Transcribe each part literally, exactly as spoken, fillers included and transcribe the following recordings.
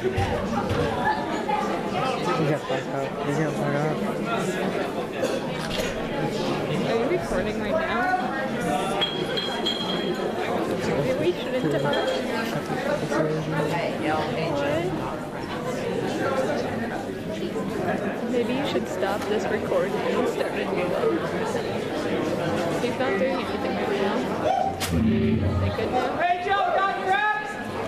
got fucked up. He's gonna fuck up. Are you recording right now? Maybe we shouldn't have. Maybe you should stop this recording and start a new one. He's not doing anything right now. They good now? Hey Joe, got your abs?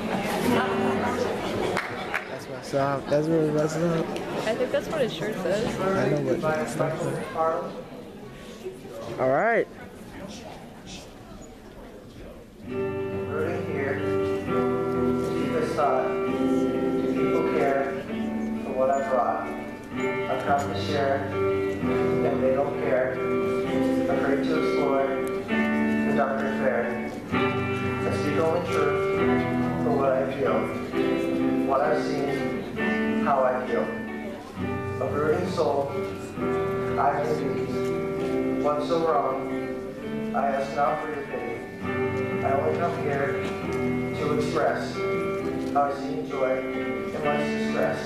That's what's up. That's what what's up. I think that's what his shirt says. I know what stuff is. Alright. Brooding here, deepest thought, people care for what I brought. I've come to share, and they don't care. Afraid to explore the darker fair. I speak only truth for what I feel, what I've seen, how I feel. A brooding soul, I may be, one so wrong, I ask not for your pity. I only come here to express how I see joy in life's distress.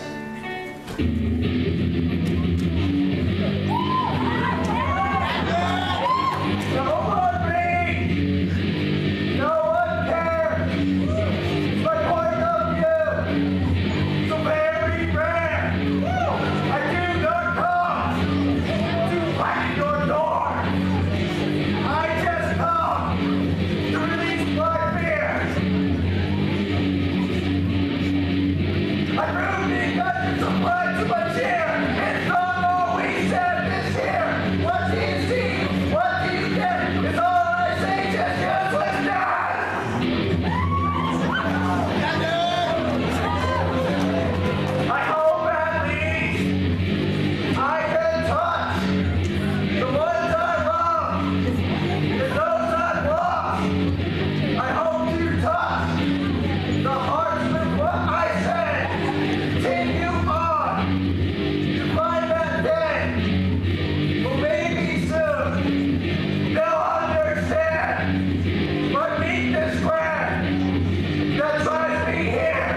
No one reads! No one cares! My point of view! So very rare! I do not come to fight your door! I just come to release my fears! I proved the guts of blood to my chair! It's not all we said this year! What do you see? What do you get? It's all I say, just useless die! I hope at least I can touch the ones I love, and those I've lost. I hope to touch the hearts with what I said. Continue on to find that day. Well, maybe soon they'll understand. But meet this friend that drives me here.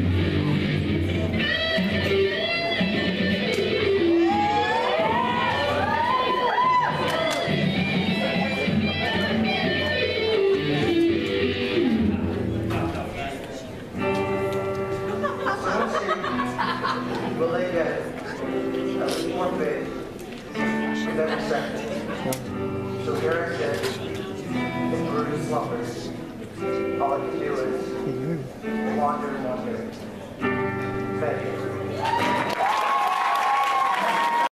Will they get it? At least one bit with every second. So here I sit in brooding slumbers. All I can do is wander and wonder.